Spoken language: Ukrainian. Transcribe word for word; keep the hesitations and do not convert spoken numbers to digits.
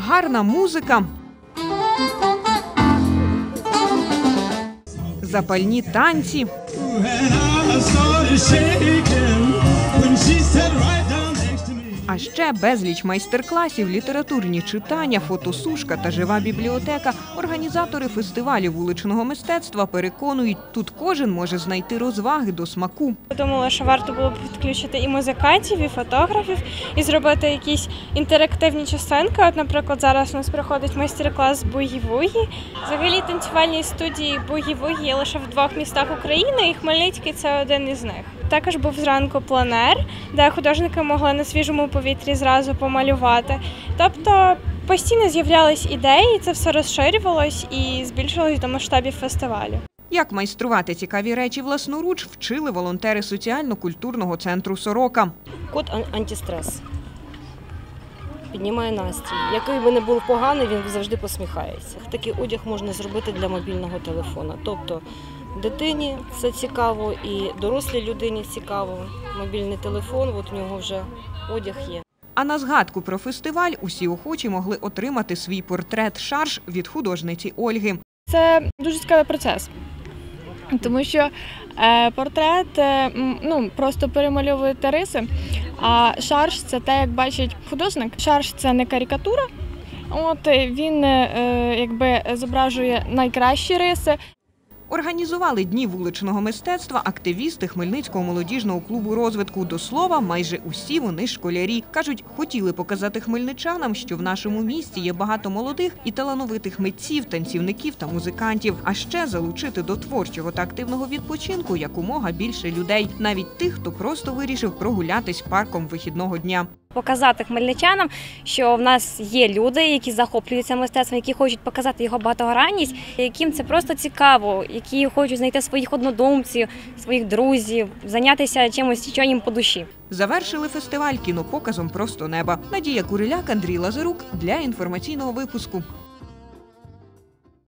гарна музика, запальні танці, а ще безліч майстер-класів, літературні читання, фотосушка та жива бібліотека. Організатори фестивалю вуличного мистецтва переконують, тут кожен може знайти розваги до смаку. Думала, що варто було б підключити і музикантів, і фотографів, і зробити якісь інтерактивні частинки. От, наприклад, зараз у нас проходить майстер-клас бугі-вугі. Взагалі танцювальні студії бугі-вугі є лише в двох містах України, і Хмельницький – це один із них. Також був зранку пленер, де художники могли на свіжому повітрі зразу помалювати. Тобто постійно з'являлись ідеї, це все розширювалось і збільшилось до масштабів фестивалю. Як майструвати цікаві речі власноруч, вчили волонтери соціально-культурного центру «Сорока». Код антистрес. Піднімає настрій. Який би не був поганий, він завжди посміхається. Такий одяг можна зробити для мобільного телефона. Тобто дитині це цікаво і дорослій людині цікаво. Мобільний телефон, от у нього вже одяг є. А на згадку про фестиваль усі охочі могли отримати свій портрет-шарж від художниці Ольги. Це дуже цікавий процес, тому що е, портрет е, ну, просто перемальовуєте риси, а шарж – це те, як бачить художник. Шарж – це не карикатура, от, він е, якби зображує найкращі риси. Організували Дні вуличного мистецтва активісти Хмельницького молодіжного клубу розвитку. До слова, майже усі вони школярі. Кажуть, хотіли показати хмельничанам, що в нашому місті є багато молодих і талановитих митців, танцівників та музикантів. А ще залучити до творчого та активного відпочинку якомога більше людей. Навіть тих, хто просто вирішив прогулятись парком вихідного дня. Показати хмельничанам, що в нас є люди, які захоплюються мистецтвом, які хочуть показати його багатогранність, яким це просто цікаво, які хочуть знайти своїх однодумців, своїх друзів, зайнятися чимось, що їм по душі. Завершили фестиваль кінопоказом «Просто неба». Надія Куриляк, Андрій Лазарук для інформаційного випуску.